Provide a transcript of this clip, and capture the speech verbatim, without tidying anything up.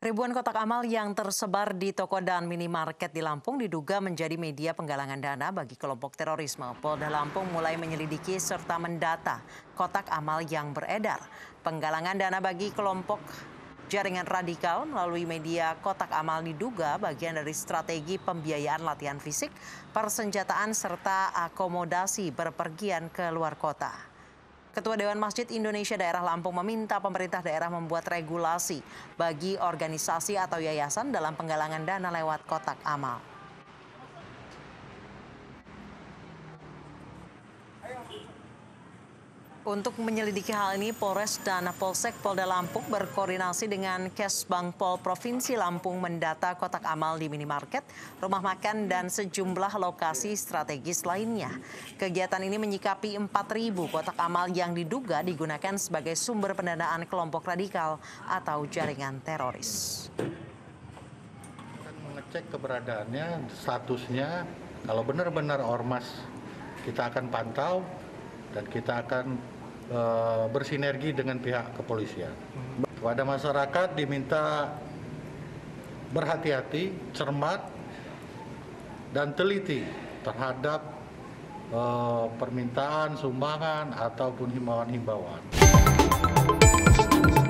Ribuan kotak amal yang tersebar di toko dan minimarket di Lampung diduga menjadi media penggalangan dana bagi kelompok terorisme. Polda Lampung mulai menyelidiki serta mendata kotak amal yang beredar. Penggalangan dana bagi kelompok jaringan radikal melalui media kotak amal diduga bagian dari strategi pembiayaan latihan fisik, persenjataan, serta akomodasi berpergian ke luar kota. Ketua Dewan Masjid Indonesia Daerah Lampung meminta pemerintah daerah membuat regulasi bagi organisasi atau yayasan dalam penggalangan dana lewat kotak amal. Untuk menyelidiki hal ini, Polres dan Polsek Polda Lampung berkoordinasi dengan Kesbangpol Provinsi Lampung mendata kotak amal di minimarket, rumah makan, dan sejumlah lokasi strategis lainnya. Kegiatan ini menyikapi empat ribu kotak amal yang diduga digunakan sebagai sumber pendanaan kelompok radikal atau jaringan teroris. Akan mengecek keberadaannya, statusnya, kalau benar-benar ormas kita akan pantau dan kita akan e, bersinergi dengan pihak kepolisian. Kepada masyarakat diminta berhati-hati, cermat, dan teliti terhadap e, permintaan, sumbangan, ataupun himbauan-himbauan.